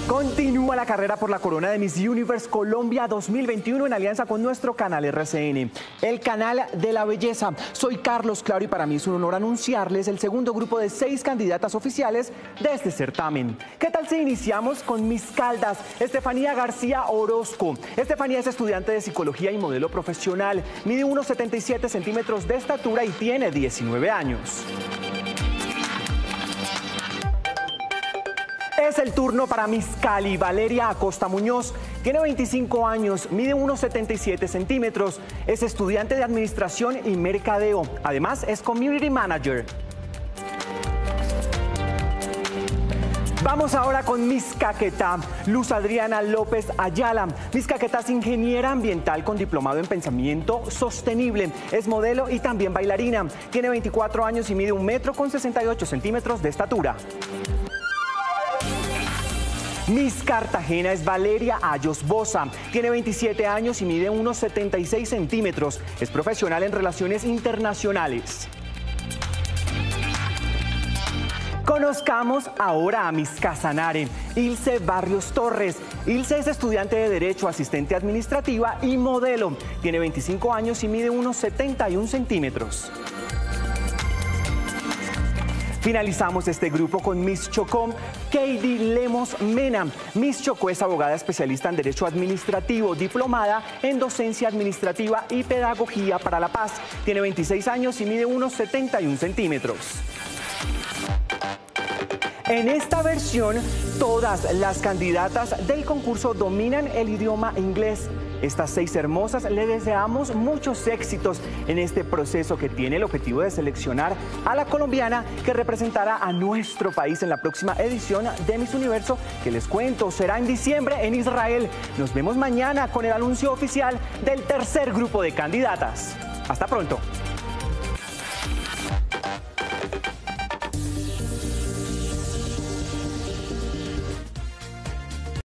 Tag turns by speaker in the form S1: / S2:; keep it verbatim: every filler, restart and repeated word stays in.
S1: Continúa la carrera por la corona de Miss Universe Colombia dos mil veintiuno en alianza con nuestro canal R C N, el canal de la belleza. Soy Carlos Claro y para mí es un honor anunciarles el segundo grupo de seis candidatas oficiales de este certamen. ¿Qué tal si iniciamos con Miss Caldas, Estefanía García Orozco? Estefanía es estudiante de psicología y modelo profesional, mide uno setenta y siete centímetros de estatura y tiene diecinueve años. Es el turno para Miss Cali, Valeria Acosta Muñoz. Tiene veinticinco años, mide uno setenta y siete centímetros. Es estudiante de Administración y Mercadeo. Además, es Community Manager. Vamos ahora con Miss Caquetá, Luz Adriana López Ayala. Miss Caquetá es ingeniera ambiental con diplomado en pensamiento sostenible. Es modelo y también bailarina. Tiene veinticuatro años y mide un metro con sesenta y ocho centímetros de estatura. Miss Cartagena es Valeria Ayos Boza. Tiene veintisiete años y mide uno setenta y seis centímetros. Es profesional en relaciones internacionales. Conozcamos ahora a Miss Casanare, Ilse Barrios Torres. Ilse es estudiante de Derecho, asistente administrativa y modelo. Tiene veinticinco años y mide uno setenta y un centímetros. Finalizamos este grupo con Miss Chocó, Katie Lemos Mena. Miss Chocó es abogada especialista en Derecho Administrativo, diplomada en Docencia Administrativa y Pedagogía para la Paz. Tiene veintiséis años y mide uno setenta y un centímetros. En esta versión, todas las candidatas del concurso dominan el idioma inglés. Estas seis hermosas le deseamos muchos éxitos en este proceso que tiene el objetivo de seleccionar a la colombiana que representará a nuestro país en la próxima edición de Miss Universo, que les cuento será en diciembre en Israel. Nos vemos mañana con el anuncio oficial del tercer grupo de candidatas. Hasta pronto.